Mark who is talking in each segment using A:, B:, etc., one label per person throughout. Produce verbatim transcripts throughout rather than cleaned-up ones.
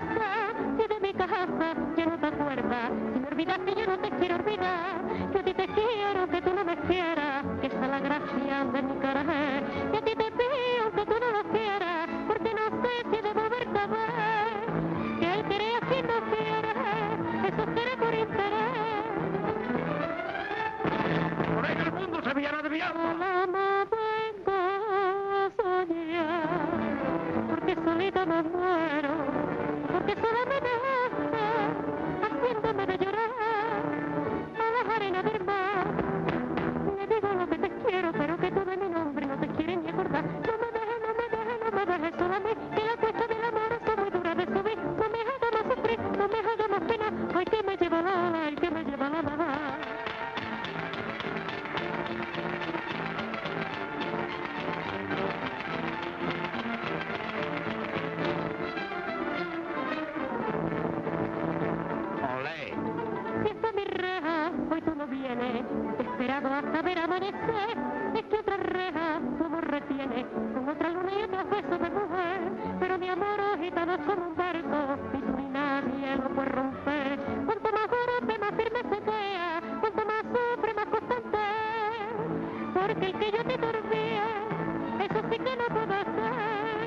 A: casa, si de mi casa ya no te acuerdas, si me olvidas que yo no te quiero olvidar, que a ti te quiero, que tú no me quieras, que esa es la gracia de mi corazón, que a ti te pido que tú no lo quieras, porque no sé si debo verte a ver, que él quiere así no quiere, eso será por interés.
B: Por ahí el mundo se viene desviando.
A: Alma vengo a soñar, porque solita me muero, porque sola me dejaste, haciéndome de llorar, a las arenas del mar. Le digo lo que te quiero, pero que tú de mi nombre no te quieres ni acordar. No me dejes, no me dejes, no me dejes sola a mí, que la cuesta del amor es muy dura de subir. No me hagas más sufrir, no me hagas más pena, ay que me lleva la ola, ay que me lleva la mar.
B: Olé.
A: Si esta mi reja, hoy tú no vienes, esperado hasta ver amanecer, es que otra reja tu amor retiene, con otra luna y otros besos de mujer, pero mi amor, oh, gitano, es como un barco, ni tú ni nadie lo puede romper, cuanto más golpe, más firme se queda, cuanto más sufre, más constante, porque el que yo te turbie, eso sí que no puedo hacer.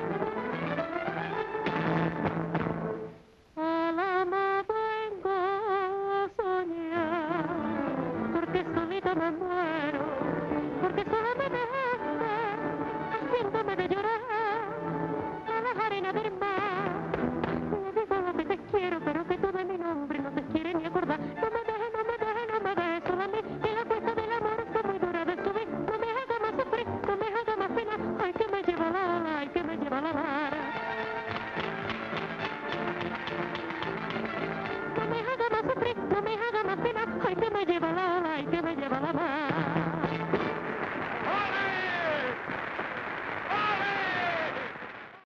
A: Alma vengo a soñar, porque solita me muero, porque sola me dejaste, haciéndome de llorar, a las arenas del mar. Le digo lo que te quiero, pero que tú de mi nombre no te quieres ni acordar. No me dejes, no me dejes, no me dejes sola a mí, que la cuesta del amor es muy dura de subir. No me hagas más sufrir, no me hagas más pena, ay que me lleva la ola, ay que me lleva la mar. No me haga más sufrir, no me haga más pena, ay que me lleva la ola, ay que me lleva la mar.